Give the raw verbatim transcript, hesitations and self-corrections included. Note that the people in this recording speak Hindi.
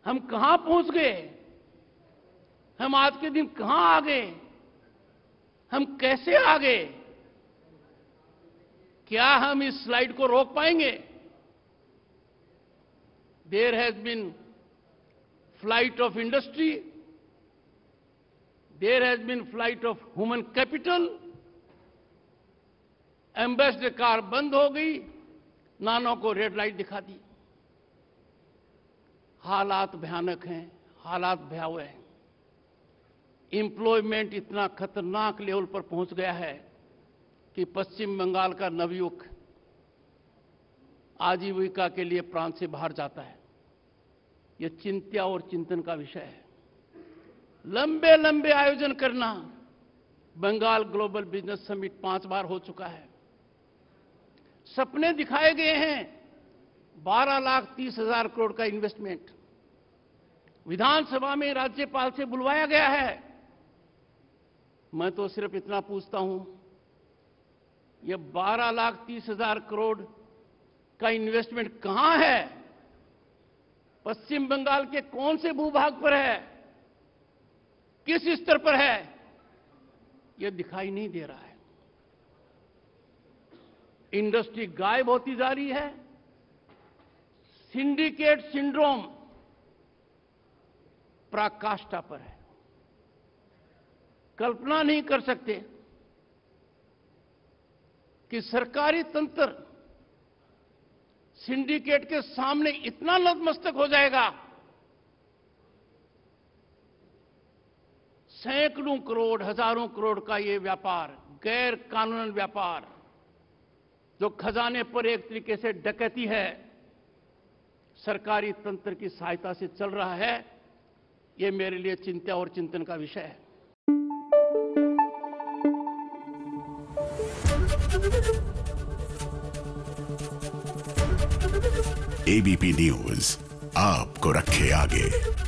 हम कहां पहुंच गए? हम आज के दिन कहां आ गए? हम कैसे आ गए? क्या हम इस स्लाइड को रोक पाएंगे? There has been flight of industry, there has been flight of human capital, Ambassador car बंद हो गई, नानों को रेड लाइट दिखा दी। हालात भयानक हैं, हालात भयावह हैं। एम्प्लॉयमेंट इतना खतरनाक लेवल पर पहुंच गया है कि पश्चिम बंगाल का नवयुवक आजीविका के लिए प्रांत से बाहर जाता है। यह चिंता और चिंतन का विषय है। लंबे लंबे आयोजन करना, बंगाल ग्लोबल बिजनेस समिट पांच बार हो चुका है। सपने दिखाए गए हैं, बारह लाख तीस हजार करोड़ का इन्वेस्टमेंट। विधानसभा में राज्यपाल से बुलवाया गया है। मैं तो सिर्फ इतना पूछता हूं, यह बारह लाख तीस हजार करोड़ का इन्वेस्टमेंट कहां है? पश्चिम बंगाल के कौन से भूभाग पर है? किस स्तर पर है? यह दिखाई नहीं दे रहा है। इंडस्ट्री गायब होती जा रही है। सिंडिकेट सिंड्रोम पराकाष्ठा पर है। कल्पना नहीं कर सकते कि सरकारी तंत्र सिंडिकेट के सामने इतना नतमस्तक हो जाएगा। सैकड़ों करोड़, हजारों करोड़ का ये व्यापार, गैर कानूनन व्यापार, जो खजाने पर एक तरीके से डकैती है, सरकारी तंत्र की सहायता से चल रहा है। ये मेरे लिए चिंता और चिंतन का विषय है। एबीपी न्यूज आपको रखे आगे।